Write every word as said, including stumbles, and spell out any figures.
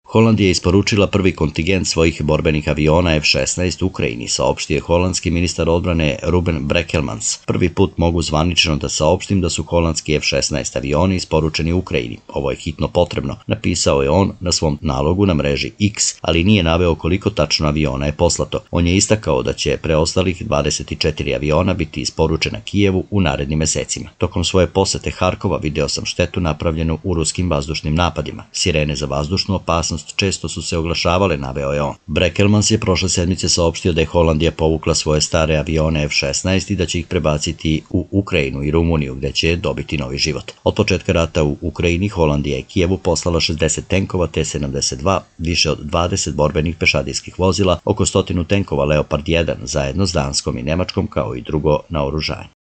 Holandija je isporučila prvi kontingent svojih borbenih aviona F šesnaest Ukrajini, saopštio je holandski ministar odbrane Ruben Brekelmans. Prvi put mogu zvanično da saopštim da su holandski F šesnaest avioni isporučeni Ukrajini. Ovo je hitno potrebno, napisao je on na svom nalogu na mreži X, ali nije naveo koliko tačno aviona je poslato. On je istakao da će preostalih dvadeset četiri aviona biti isporučena Kijevu u narednim mesecima. Tokom svoje posete Harkova video sam štetu napravljenu u ruskim vazdušnim napadima. Sirene za vazdušnu opasnost često su se oglašavale, naveo je on. Brekelmans je prošle sedmice saopštio da je Holandija povukla svoje stare avione F šesnaest i da će ih prebaciti u Ukrajinu i Rumuniju, gde će dobiti novi život. Od početka rata u Ukrajini Holandija je Kijevu poslala šezdeset tenkova T sedamdeset dva, više od dvadeset borbenih pešadijskih vozila, oko stotinu tenkova Leopard jedan, zajedno s Danskom i Nemačkom, kao i drugo naoružanje.